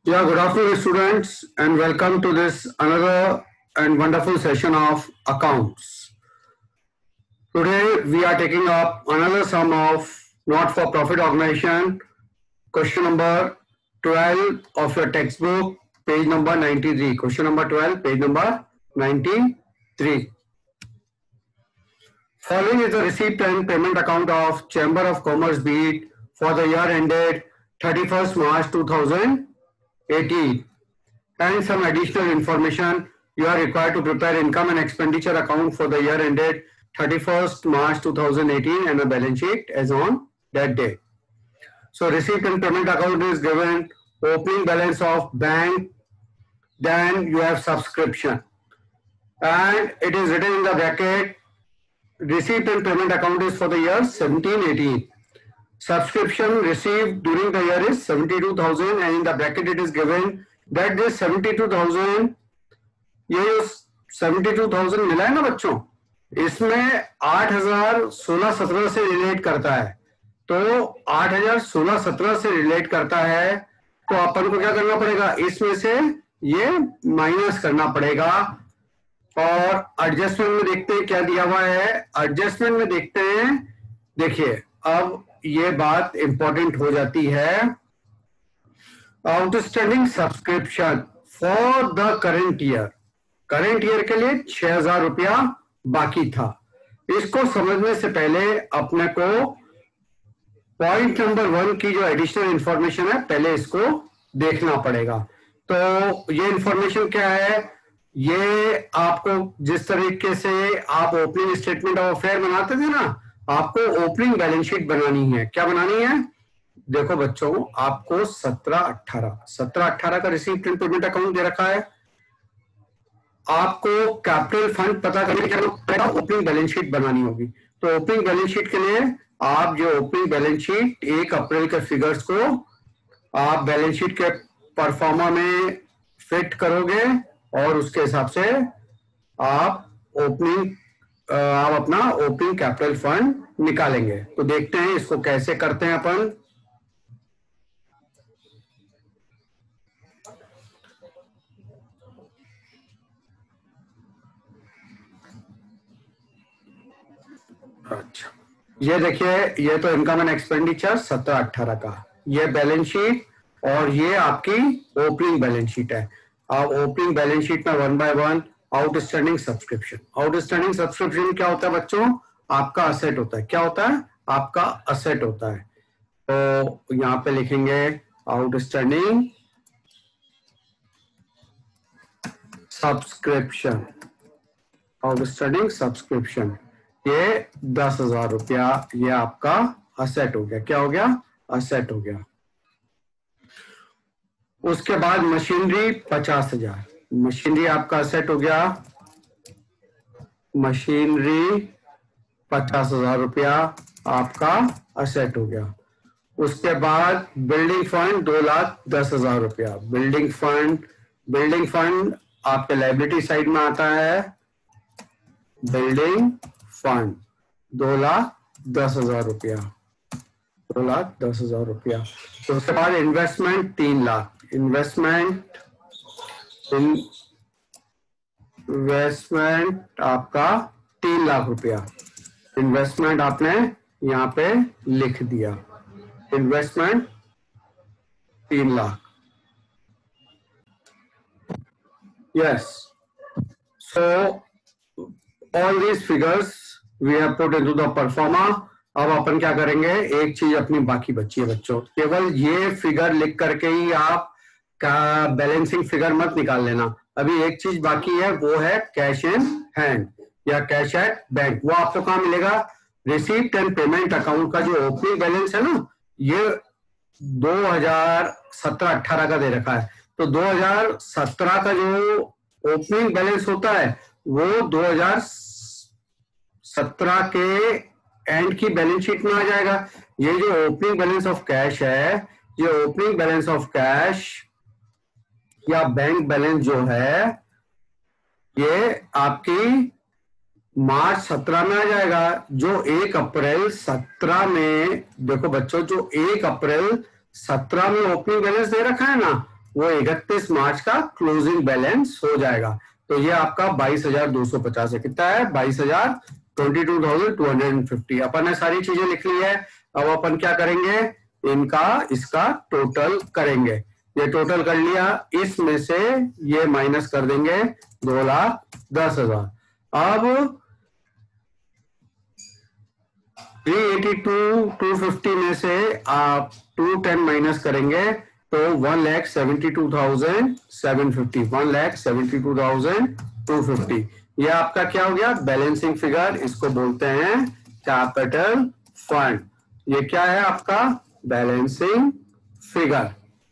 Yeah, good afternoon, students, and welcome to this another and wonderful session of accounts. Today, we are taking up another sum of not-for-profit organization, question number 12 of your textbook, page number 93. Question number 12, page number 93. Following is the receipt and payment account of Chamber of Commerce Beat for the year ended 31st March 2018. And some additional information. You are required to prepare income and expenditure account for the year ended 31st March 2018 and a balance sheet as on that date. So receipt and payment account is given opening balance of bank, then you have subscription, and it is written in the bracket receipt and payment account is for the year 17-18. Subscription received during the year is 72,000 and in the bracket it is given that this 72,000, ये 72,000 मिला है ना बच्चों, इसमें 8,000 16-17 से relate करता है, तो 8,000 16-17 से रिलेट करता है, तो अपन को क्या करना पड़ेगा, इसमें से ये माइनस करना पड़ेगा। और एडजस्टमेंट में देखते हैं क्या दिया हुआ है, एडजस्टमेंट में देखते हैं, देखिए अब ये बात इंपॉर्टेंट हो जाती है। Outstanding subscription for the current year के लिए 6,000 रुपया बाकी था। इसको समझने से पहले अपने को पॉइंट नंबर 1 की जो एडिशनल इंफॉर्मेशन है पहले इसको देखना पड़ेगा। तो ये इंफॉर्मेशन क्या है, ये आपको जिस तरीके से आप ओपनिंग स्टेटमेंट ऑफ अफेयर बनाते थे ना, आपको ओपनिंग बैलेंस शीट बनानी है। क्या बनानी है, देखो बच्चों, आपको 17-18 का रिसीव्ड एंड पेमेंट अकाउंट दे रखा है। आपको कैपिटल फंड पता करने के लिए ओपनिंग बैलेंस शीट बनानी होगी। तो ओपनिंग बैलेंस शीट के लिए आप जो ओपनिंग बैलेंस शीट 1 अप्रैल के फिगर्स को आप बैलेंस शीट के परफॉर्मा में फिट करोगे और उसके हिसाब से आप अपना ओपनिंग कैपिटल फंड निकालेंगे। तो देखते हैं इसको कैसे करते हैं अपन। अच्छा, ये देखिए, ये तो इनकम एंड एक्सपेंडिचर 17-18 का, ये बैलेंस शीट और ये आपकी ओपनिंग बैलेंस शीट है। अब ओपनिंग बैलेंस शीट में 1 by 1 outstanding subscription. Outstanding subscription क्या होता है बच्चों, आपका असेट होता है। क्या होता है, आपका असेट होता है। तो यहां पे लिखेंगे आउटस्टैंडिंग सब्सक्रिप्शन, आउटस्टैंडिंग सब्सक्रिप्शन, ये 10,000 रुपया, ये आपका असेट हो गया। क्या हो गया, असेट हो गया। उसके बाद मशीनरी 50,000, मशीनरी आपका असेट हो गया। मशीनरी 50,000 रुपया आपका असेट हो गया। उसके बाद बिल्डिंग फंड 2,10,000 रुपया। बिल्डिंग फंड आपके लायबिलिटी साइड में आता है। बिल्डिंग फंड 2,10,000 रुपया, 2,10,000 रुपया। तो उसके बाद इन्वेस्टमेंट 3 लाख, इन्वेस्टमेंट आपका 3 लाख रुपया। इन्वेस्टमेंट आपने यहां पे लिख दिया, investment 3 lakh. Yes, so all these figures we have put into the performa। अब अपन क्या करेंगे, एक चीज अपनी बाकी बची है बच्चों, केवल ये फिगर लिख करके ही आप का बैलेंसिंग फिगर मत निकाल लेना। अभी एक चीज बाकी है, वो है कैश इन हैंड या कैश एट बैंक। वो आपको कहाँ मिलेगा, रिसीप्ट एंड पेमेंट अकाउंट का जो ओपनिंग बैलेंस है ना, ये 2017-18 का दे रखा है। तो 2017 का जो ओपनिंग बैलेंस होता है वो 2017 के एंड की बैलेंस शीट में आ जाएगा। ये जो ओपनिंग बैलेंस ऑफ कैश है, ये ओपनिंग बैलेंस ऑफ कैश या बैंक बैलेंस जो है, ये आपकी मार्च 17 में आ जाएगा। जो 1 अप्रैल 17 में, देखो बच्चों, जो 1 अप्रैल 17 में ओपनिंग बैलेंस दे रखा है ना, वो 31 मार्च का क्लोजिंग बैलेंस हो जाएगा। तो ये आपका 22,250 है। कितना है? 22,250। अपन ने सारी चीजें लिख ली है। अब अपन क्या करेंगे, इसका टोटल करेंगे। ये टोटल कर लिया, इसमें से ये माइनस कर देंगे 2,10,000। अब 382,250 में से आप 210 माइनस करेंगे तो 1,72,750, 1,72,250। ये आपका क्या हो गया? Balancing figure. इसको बोलते हैं कैपिटल फंड। ये क्या है आपका? Balancing figure.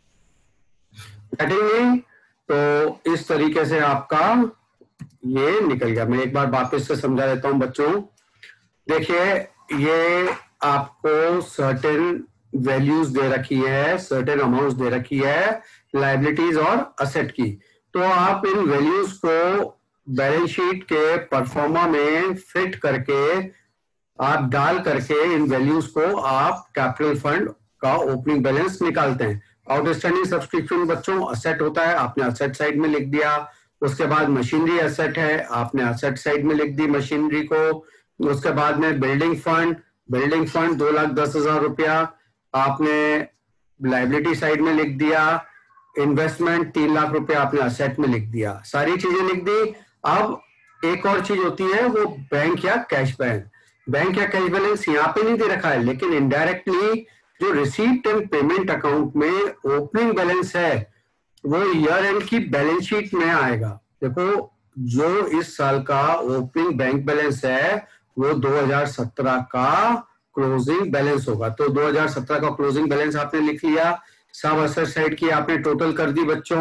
तो इस तरीके से आपका ये निकल गया। मैं एक बार वापस से समझा देता हूं बच्चों। देखिए, ये आपको सर्टेन वैल्यूज दे रखी है, सर्टेन अमाउंट्स दे रखी है लायबिलिटीज और असेट की। तो आप इन वैल्यूज को बैलेंस शीट के परफॉर्मा में फिट करके, आप डाल करके इन वैल्यूज को आप कैपिटल फंड का ओपनिंग बैलेंस निकालते हैं। आउटस्टैंडिंग सब्सक्रिप्शन बच्चों असेट होता है, आपने असेट साइड में लिख दिया। उसके बाद मशीनरी असेट है, आपने असेट साइड में लिख दी मशीनरी को। उसके बाद में बिल्डिंग फंड 2,10,000 रुपया आपने लाइबिलिटी साइड में लिख दिया। इन्वेस्टमेंट 3 लाख रुपया आपने असेट में लिख दिया। सारी चीजें लिख दी। अब एक और चीज होती है, वो बैंक या कैश बैलेंस। बैंक या कैश बैलेंस यहाँ पे नहीं दे रखा है, लेकिन इनडायरेक्टली जो रिसीप्ट एंड पेमेंट अकाउंट में ओपनिंग बैलेंस है वो ईयर एंड की बैलेंस शीट में आएगा। देखो, जो इस साल का ओपनिंग बैंक बैलेंस है वो 2017 का क्लोजिंग बैलेंस होगा। तो 2017 का क्लोजिंग बैलेंस आपने लिख लिया। सब असेट साइड की आपने टोटल कर दी बच्चों।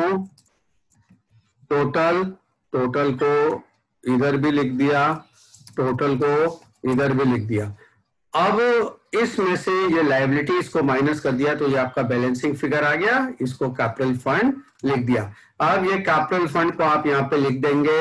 टोटल को इधर भी लिख दिया, टोटल को इधर भी लिख दिया। अब इसमें से ये लायबिलिटीज को माइनस कर दिया तो ये आपका बैलेंसिंग फिगर आ गया। इसको कैपिटल फंड लिख दिया। अब ये कैपिटल फंड को आप यहाँ पे लिख देंगे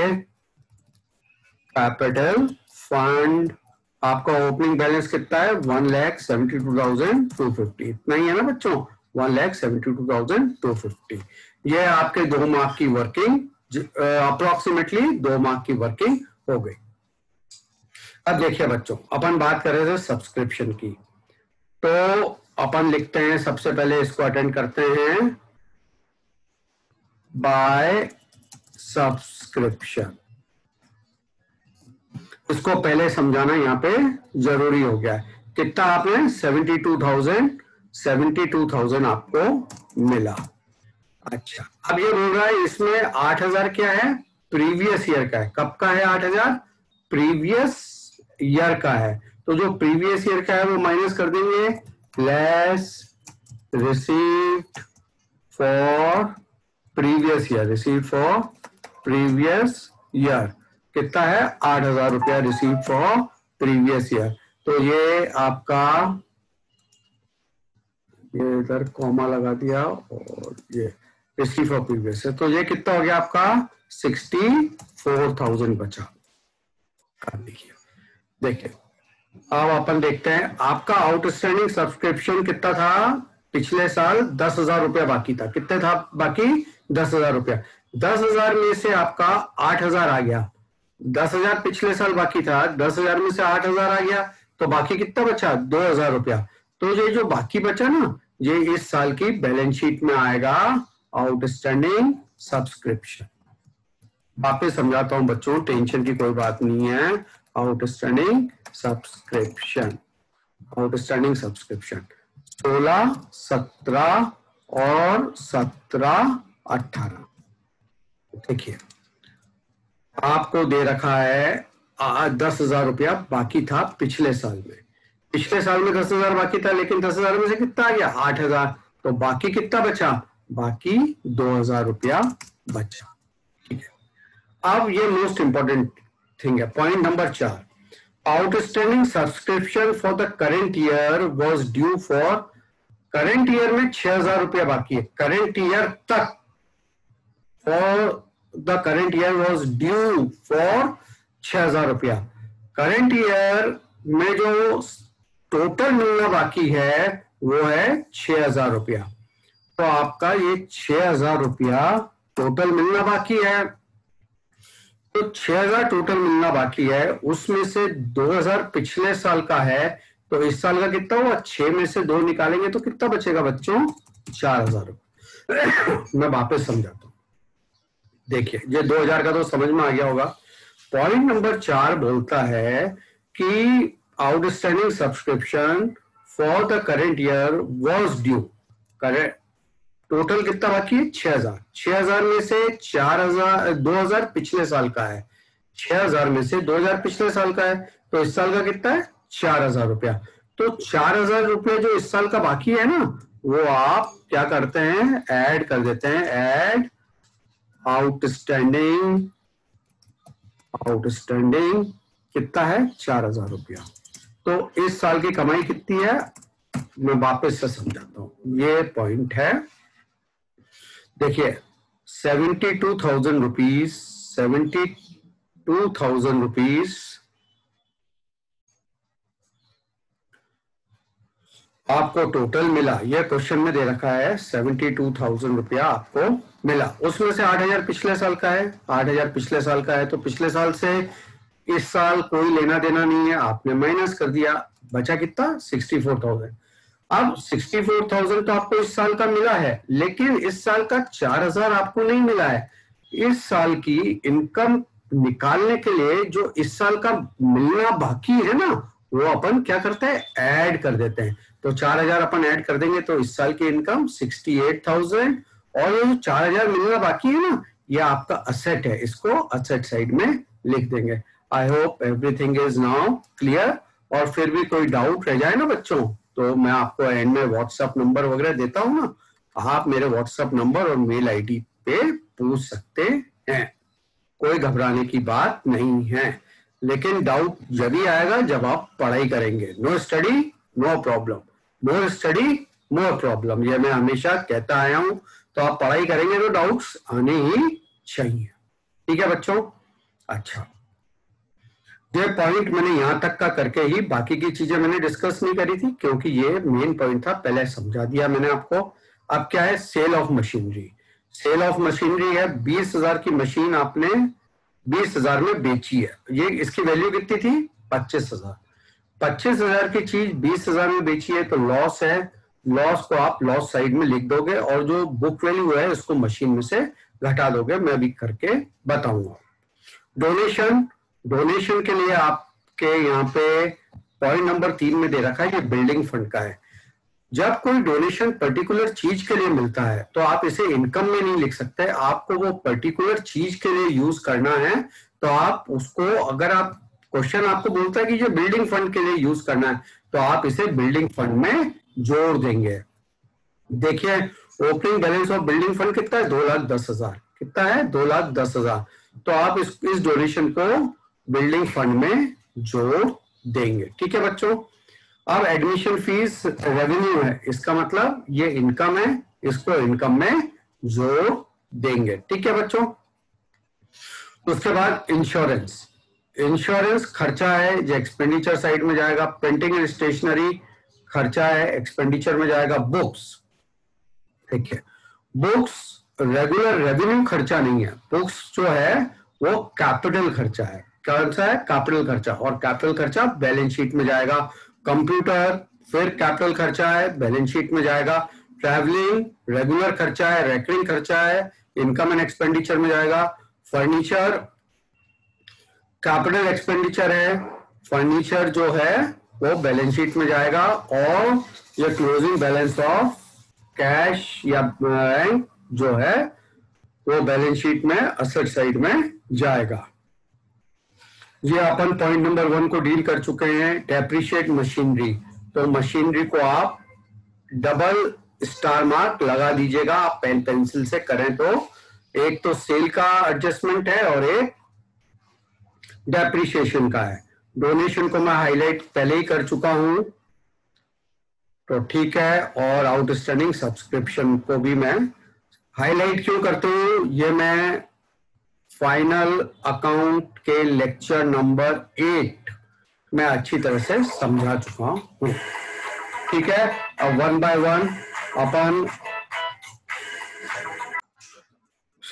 कैपिटल फंड। आपका ओपनिंग बैलेंस कितना है? 1,72,250। इतना ही है ना बच्चों? 1,72,250। ये आपके 2 मार्क की वर्किंग, अप्रोक्सीमेटली 2 मार्क की वर्किंग हो गई। अब देखिए बच्चों, अपन बात कर रहे थे सब्सक्रिप्शन की। तो अपन लिखते हैं, सबसे पहले इसको अटेंड करते हैं बाय सब्सक्रिप्शन। इसको पहले समझाना यहाँ पे जरूरी हो गया है। कितना आपने? 72,000 आपको मिला। अच्छा, अब ये बोल रहा है इसमें 8,000 क्या है? प्रीवियस ईयर का है। कब का है 8,000? प्रीवियस ईयर का है। तो जो प्रीवियस ईयर का है वो माइनस कर देंगे, less received for previous year. Received for previous year कितना है? 8,000 रुपया रिसीव फॉर प्रीवियस ईयर। तो ये आपका, ये इधर कॉमा लगा दिया और ये रिसीव फॉर प्रीवियस है। तो ये कितना हो गया आपका? 64,000 बचा। कर दीजिए। देखिए, अब अपन देखते हैं आपका आउटस्टैंडिंग सब्सक्रिप्शन कितना था पिछले साल? 10,000 रुपया बाकी था। कितने था बाकी? 10,000 रुपया। 10,000 में से आपका 8,000 आ गया। 10,000 पिछले साल बाकी था, 10,000 में से 8,000 आ गया, तो बाकी कितना बचा? 2,000 रुपया। तो ये जो बाकी बचा ना, ये इस साल की बैलेंस शीट में आएगा आउटस्टैंडिंग सब्सक्रिप्शन। वापस समझाता हूं बच्चों, टेंशन की कोई बात नहीं है। आउटस्टैंडिंग सब्सक्रिप्शन, आउटस्टैंडिंग सब्सक्रिप्शन 16, 17 और 17, 18। देखिए, आपको दे रखा है 10,000 रुपया बाकी था पिछले साल में। पिछले साल में 10,000 बाकी था, लेकिन 10,000 में से कितना आ गया? 8,000। तो बाकी कितना बचा? बाकी 2,000 रुपया बचा। ठीक है, अब ये मोस्ट इंपॉर्टेंट थिंग है, point number 4। Outstanding subscription for the current year was due for. Current year में 6,000 रुपया बाकी है। करेंट ईयर तक, for the current year was due for 6,000 रुपया। करेंट ईयर में जो टोटल मिलना बाकी है वो है 6,000 रुपया। तो आपका ये 6,000 रुपया टोटल मिलना बाकी है। तो 6,000 टोटल मिलना बाकी है, उसमें से 2,000 पिछले साल का है, तो इस साल का कितना हुआ? 6 में से 2 निकालेंगे तो कितना बचेगा बच्चों? 4,000 रुपये। मैं वापस समझाता हूँ, देखिए ये 2,000 का तो समझ में आ गया होगा। पॉइंट नंबर 4 बोलता है कि outstanding subscription for the current year was due. Correct, total कितना बाकी है? 6,000। 6,000 में से 4,000, 2,000 पिछले साल का है, 6,000 में से 2,000 पिछले साल का है, तो इस साल का कितना है? 4,000 रुपया। तो 4,000 रुपया जो इस साल का बाकी है ना, वो आप क्या करते हैं? ऐड कर देते हैं, ऐड आउटस्टैंडिंग। आउटस्टैंडिंग कितना है? 4,000 रुपया। तो इस साल की कमाई कितनी है? मैं वापस से समझाता हूं, ये पॉइंट है। देखिए 72,000 रुपीज, 72,000 रुपीज आपको टोटल मिला। यह क्वेश्चन में दे रखा है 72,000 रुपया आपको मिला, उसमें से 8,000 पिछले साल का है। 8,000 पिछले साल का है, तो पिछले साल से इस साल कोई लेना देना नहीं है, आपने माइनस कर दिया, बचा कितना? 64,000। अब 64,000 तो आपको इस साल का मिला है, लेकिन इस साल का 4,000 आपको नहीं मिला है। इस साल की इनकम निकालने के लिए जो इस साल का मिलना बाकी है ना, वो अपन क्या करते हैं? ऐड कर देते हैं। तो 4,000 अपन ऐड कर देंगे तो इस साल की इनकम 68,000, और ये जो 4,000 मिलना बाकी है ना, ये आपका असेट है, इसको असेट साइड में लिख देंगे। I hope everything is now clear. और फिर भी कोई डाउट रह जाए ना बच्चों, तो मैं आपको एंड में व्हाट्सएप नंबर वगैरह देता हूं ना, आप मेरे व्हाट्सएप नंबर और मेल आईडी पे पूछ सकते हैं, कोई घबराने की बात नहीं है। लेकिन डाउट जब भी आएगा जब आप पढ़ाई करेंगे। No study no problem, more study more problem, ये मैं हमेशा कहता आया हूं। तो आप पढ़ाई करेंगे तो डाउट्स आने ही चाहिए, ठीक है बच्चों? अच्छा, ये पॉइंट मैंने यहां तक का करके ही बाकी की चीजें मैंने डिस्कस नहीं करी थी, क्योंकि ये मेन पॉइंट था, पहले समझा दिया मैंने आपको। अब क्या है? Sale of machinery. Sale of machinery है 20,000 की मशीन आपने 20,000 में बेची है। ये इसकी वैल्यू कितनी थी? 25,000। 25,000 की चीज 20,000 में बेची है, तो लॉस है। लॉस को आप लॉस साइड में लिख दोगे, और जो बुक वैल्यू है उसको मशीन में से घटा दोगे, मैं भी करके बताऊंगा। डोनेशन, डोनेशन के लिए आपके यहाँ पे पॉइंट नंबर 3 में दे रखा है, ये बिल्डिंग फंड का है। जब कोई डोनेशन पर्टिकुलर चीज के लिए मिलता है तो आप इसे इनकम में नहीं लिख सकते, आपको वो पर्टिकुलर चीज के लिए यूज करना है। तो आप उसको, अगर आप क्वेश्चन आपको बोलता है कि ये बिल्डिंग फंड के लिए यूज करना है, तो आप इसे बिल्डिंग फंड में जोड़ देंगे। देखिए opening balance of building fund कितना है? 2,10,000। कितना है? 2,10,000। तो आप इस डोनेशन को बिल्डिंग फंड में जोड़ देंगे, ठीक है बच्चों? अब एडमिशन फीस रेवेन्यू है, इसका मतलब ये इनकम है, इसको इनकम में जोड़ देंगे, ठीक है बच्चों? उसके बाद इंश्योरेंस। इंश्योरेंस खर्चा है जो एक्सपेंडिचर साइड में जाएगा। प्रिंटिंग एंड स्टेशनरी खर्चा है, एक्सपेंडिचर में जाएगा। बुक्स, ठीक है, बुक्स रेगुलर रेवेन्यू खर्चा नहीं है, बुक्स जो है वो कैपिटल खर्चा है। कौन सा है? कैपिटल खर्चा, और कैपिटल खर्चा बैलेंस शीट में जाएगा। कंप्यूटर फिर कैपिटल खर्चा है, बैलेंस शीट में जाएगा। ट्रैवलिंग रेगुलर खर्चा है, रेकरिंग खर्चा है, इनकम एंड एक्सपेंडिचर में जाएगा। फर्नीचर कैपिटल एक्सपेंडिचर है, फर्नीचर जो है वो बैलेंस शीट में जाएगा। और ये क्लोजिंग बैलेंस ऑफ कैश या बैंक जो है वो बैलेंस शीट में असेट साइड में जाएगा। ये अपन पॉइंट नंबर 1 को डील कर चुके हैं। डेप्रिशिएट मशीनरी, तो मशीनरी को आप डबल स्टार मार्क लगा दीजिएगा, आप पेन पेंसिल से करें तो। एक तो सेल का एडजस्टमेंट है और एक डेप्रिशिएशन का है। डोनेशन को मैं हाईलाइट पहले ही कर चुका हूं, तो ठीक है। और आउटस्टैंडिंग सब्सक्रिप्शन को भी मैं हाईलाइट क्यों करता हूं, ये मैं फाइनल अकाउंट के लेक्चर नंबर 8 में अच्छी तरह से समझा चुका हूं, ठीक है। अब 1 बाय 1 अपन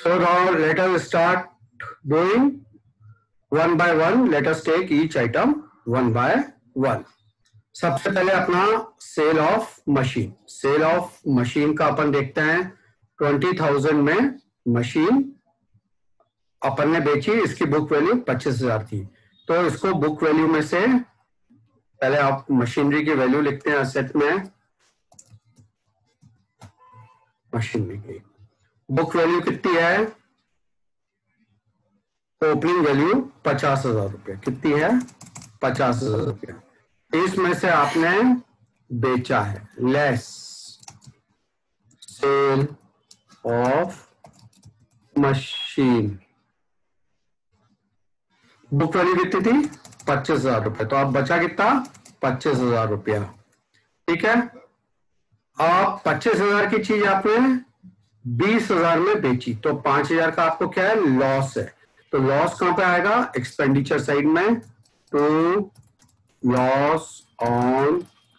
So now let us start doing one by one. Let us take each item one by one. सबसे पहले अपना sale of machine, sale of machine का अपन देखते हैं। 20,000 में मशीन अपन ने बेची, इसकी बुक वैल्यू 25,000 थी, तो इसको बुक वैल्यू में से पहले आप मशीनरी की वैल्यू लिखते हैं असेट में। मशीनरी की बुक वैल्यू कितनी है? ओपनिंग वैल्यू 50,000 रुपये। कितनी है? 50,000 रुपये। इसमें से आपने बेचा है, less sale of machine. Book value कितनी थी? 25,000 रुपये, तो आप बचा कितना? 25,000 रुपया। ठीक है, आप 25,000 की चीज आपने 20,000 में बेची, तो 5,000 का आपको क्या है? लॉस है। तो लॉस कहां पे आएगा? एक्सपेंडिचर साइड में। To loss on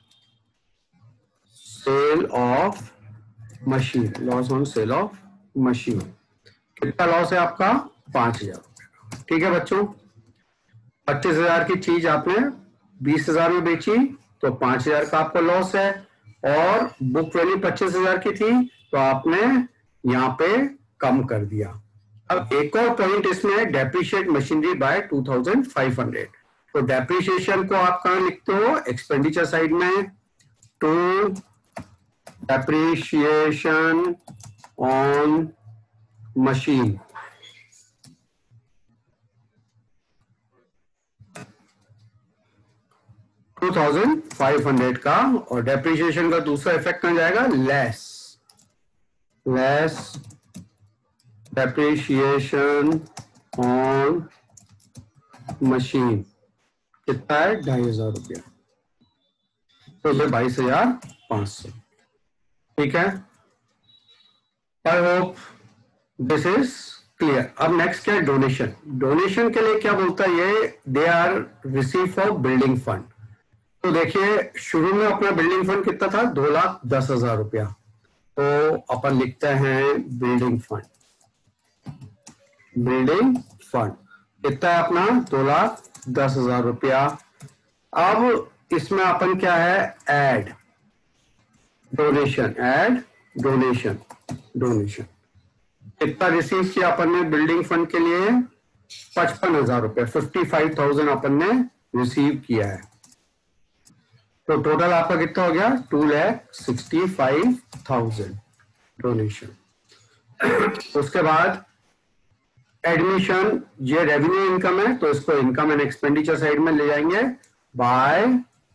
sale of machine, loss on sale of machine. कितना लॉस है आपका? 5,000 रुपए। ठीक है बच्चों, 25,000 की चीज आपने 20,000 में बेची, तो 5,000 का आपका लॉस है, और बुक वैल्यू 25,000 की थी, तो आपने यहां पे कम कर दिया। अब एक और पॉइंट इसमें है, डेप्रिशिएट मशीनरी बाय 2,500। तो डेप्रिशिएशन को आप कहां लिखते हो? एक्सपेंडिचर साइड में। टू डेप्रिशिएशन ऑन मशीन, $2,500 का, और डेप्रिशिएशन का दूसरा इफेक्ट कहां जाएगा? Less depreciation on machine. कितना है? 2,500 रुपया, तो ये 22,500। ठीक है, I hope this is clear. अब नेक्स्ट क्या है? डोनेशन। डोनेशन के लिए क्या बोलता है ये? They are receive for building fund. तो देखिए, शुरू में अपना बिल्डिंग फंड कितना था? 2,10,000 रुपया। तो अपन लिखते हैं बिल्डिंग फंड। बिल्डिंग फंड कितना है अपना? 2,10,000 रुपया। अब इसमें अपन क्या है? Add donation, add donation. Donation कितना रिसीव किया अपन ने बिल्डिंग फंड के लिए? 55,000 रुपये, 55,000 अपन ने रिसीव किया है। तो टोटल आपका कितना हो गया? 2,65,000 डोनेशन। उसके बाद एडमिशन, ये रेवेन्यू इनकम है, तो इसको इनकम एंड एक्सपेंडिचर साइड में ले जाएंगे। बाय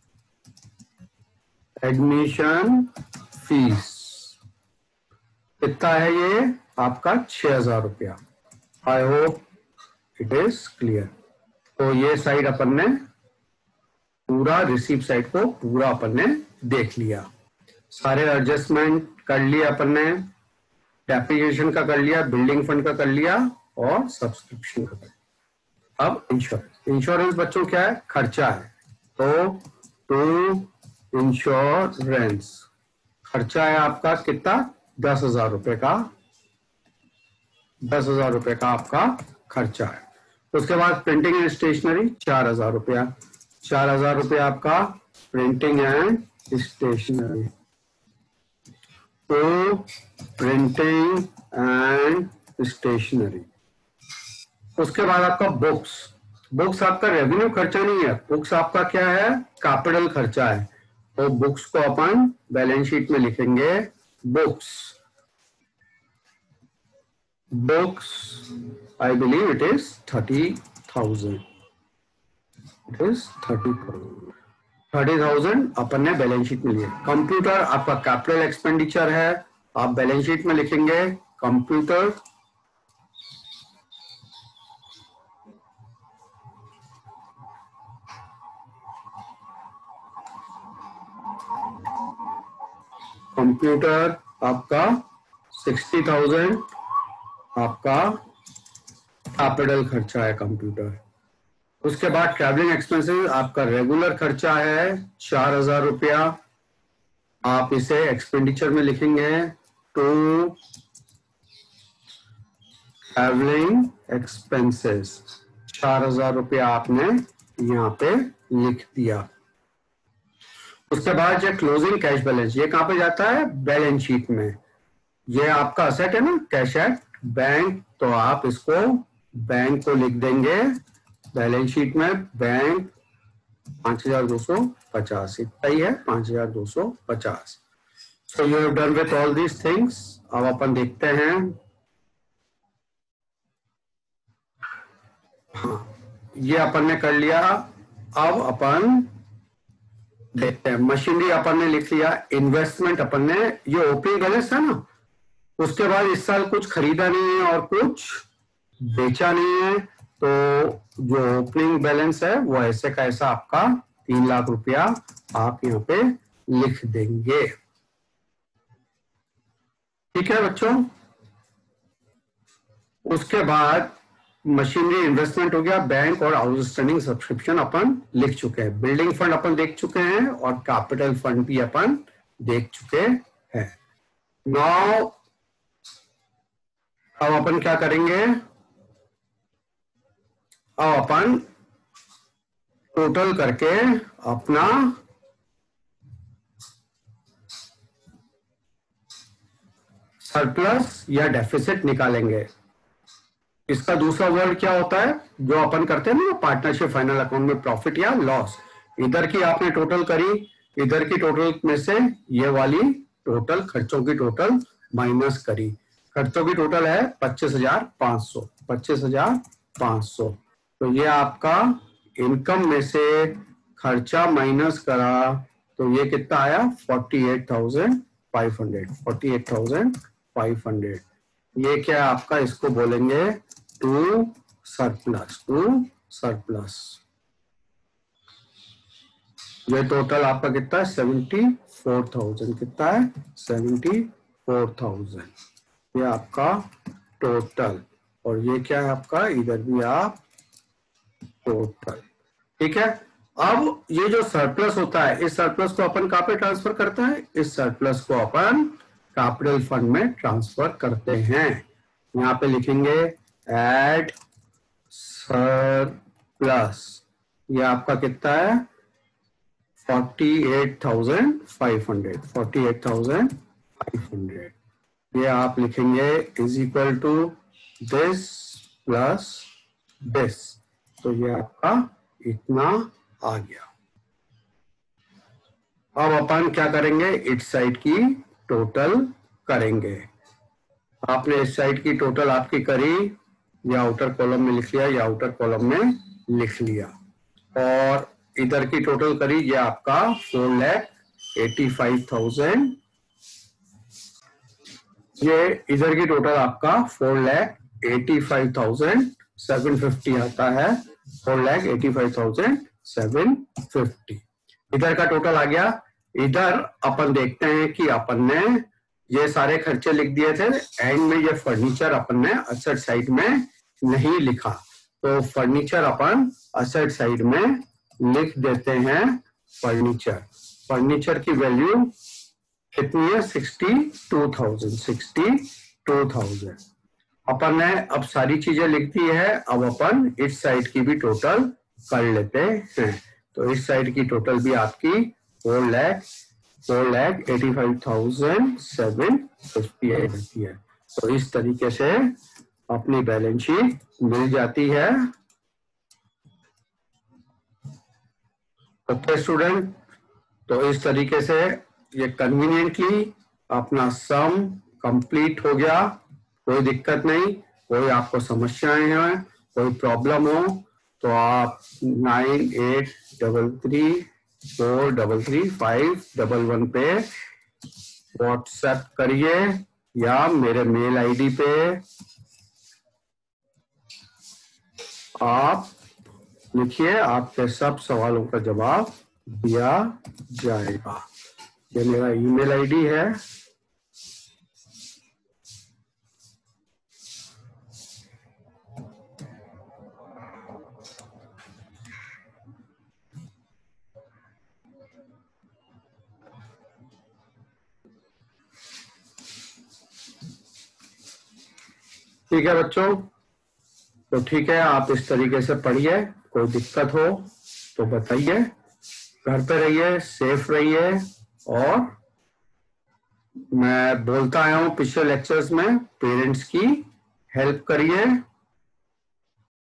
एडमिशन फीस कितना है ये आपका? 6,000 रुपया। I hope it is clear. तो ये साइड अपन ने पूरा, रिसीव साइड को पूरा अपन ने देख लिया, सारे एडजस्टमेंट कर लिए अपन ने, डेप्रिसिएशन का कर लिया, बिल्डिंग फंड का कर लिया, और सब्सक्रिप्शन का कर लिया। अब इंश्योरेंस। इंश्योरेंस बच्चों क्या है? खर्चा है। तो टू इंश्योरेंस खर्चा है आपका कितना? 10,000 रुपए का। 10,000 रुपए का आपका खर्चा है। उसके बाद प्रिंटिंग एंड स्टेशनरी 4,000 रुपया। 4,000 रुपया आपका प्रिंटिंग एंड स्टेशनरी। तो प्रिंटिंग एंड स्टेशनरी। उसके बाद आपका बुक्स। बुक्स आपका रेवेन्यू खर्चा नहीं है, बुक्स आपका क्या है? कैपिटल खर्चा है। तो बुक्स को अपन बैलेंस शीट में लिखेंगे। Books, books I believe it is 30,000। It is 30,000। 30,000 अपन ने बैलेंस शीट में लिए। कंप्यूटर आपका कैपिटल एक्सपेंडिचर है, आप बैलेंस शीट में लिखेंगे कंप्यूटर। कंप्यूटर आपका 60,000 आपका कैपिटल खर्चा है कंप्यूटर। उसके बाद ट्रैवलिंग एक्सपेंसेस आपका रेगुलर खर्चा है 4,000 रुपया। आप इसे एक्सपेंडिचर में लिखेंगे। टू ट्रैवलिंग एक्सपेंसेस 4,000 रुपया आपने यहाँ पे लिख दिया। उसके बाद जो क्लोजिंग कैश बैलेंस, ये कहां पे जाता है? बैलेंस शीट में। ये आपका असेट है ना, कैश एट बैंक, तो आप इसको बैंक को लिख देंगे बैलेंस शीट में। बैंक 5,250, इतना ही है 5,250। So you have done with all these things. अब अपन देखते हैं, हाँ ये अपन ने कर लिया। अब अपन देखते हैं, मशीनरी अपन ने लिख लिया, इन्वेस्टमेंट अपन ने, ये ओपनिंग बैलेंस है ना, उसके बाद इस साल कुछ खरीदा नहीं है और कुछ बेचा नहीं है, तो जो ओपनिंग बैलेंस है वो ऐसे का ऐसा आपका 3 लाख रुपया आप यहाँ पे लिख देंगे। ठीक है बच्चों। उसके बाद मशीनरी इन्वेस्टमेंट हो गया, बैंक और आउटस्टैंडिंग सब्सक्रिप्शन अपन लिख चुके हैं, बिल्डिंग फंड अपन देख चुके हैं और कैपिटल फंड भी अपन देख चुके हैं। नाउ अब अपन क्या करेंगे, अब अपन टोटल करके अपना सरप्लस या डेफिसिट निकालेंगे। इसका दूसरा वर्ड क्या होता है, जो अपन करते हैं ना पार्टनरशिप फाइनल अकाउंट में, प्रॉफिट या लॉस। इधर की आपने टोटल करी, इधर की टोटल में से ये वाली टोटल खर्चों की टोटल माइनस करी। खर्चों की टोटल है 25,500, 25,500। तो ये आपका इनकम में से खर्चा माइनस करा तो ये कितना आया? 48,500, 48,500। ये क्या आपका, इसको बोलेंगे टू सरप्लस, टू सरप्लस। ये टोटल आपका कितना है? 74,000। कितना है? 74,000। ये आपका टोटल। और ये क्या है आपका, इधर भी आप टोटल। ठीक है। अब ये जो सरप्लस होता है, इस सरप्लस को अपन कहां पे ट्रांसफर करते हैं? इस सरप्लस को अपन कैपिटल फंड में ट्रांसफर करते हैं। यहां पे लिखेंगे एड सरप्लस। ये आपका कितना है? 48,500, 48,500। ये आप लिखेंगे is equal to this plus this. तो ये आपका इतना आ गया। अब अपन क्या करेंगे, इस साइड की टोटल करेंगे। आपने इस साइड की टोटल आपकी करी, या आउटर कॉलम में लिख लिया या आउटर कॉलम में लिख लिया। और इधर की टोटल करी, ये आपका 4,85,000। ये इधर की टोटल आपका 4,85,750 आता है, 4,85,750। इधर का टोटल आ गया। इधर अपन देखते हैं कि अपन ने ये सारे खर्चे लिख दिए थे, एंड में ये फर्नीचर अपन ने असेट साइड में नहीं लिखा, तो फर्नीचर अपन असेट साइड में लिख देते हैं। फर्नीचर, फर्नीचर की वैल्यू कितनी है? 62,000, 62,000। अपन ने अब सारी चीजें लिख दी है। अब अपन इस साइड की भी टोटल कर लेते हैं। तो इस साइड की टोटल भी आपकी 4,85,750 रहती है। तो इस तरीके से अपनी बैलेंस शीट मिल जाती है। ओके स्टूडेंट, तो इस तरीके से ये कन्वीनियंटली अपना सम कंप्लीट हो गया। कोई दिक्कत नहीं, कोई आपको समस्याएं हैं, कोई प्रॉब्लम हो तो आप 9833433511 पे व्हाट्सएप करिए या मेरे मेल आईडी पे आप लिखिए, आपके सब सवालों का जवाब दिया जाएगा। ये मेरा ईमेल आईडी है। ठीक है बच्चों, तो ठीक है, आप इस तरीके से पढ़िए, कोई दिक्कत हो तो बताइए, घर पे रहिए, सेफ रहिए, और मैं बोलता आया हूँ पिछले लेक्चर्स में, पेरेंट्स की हेल्प करिए,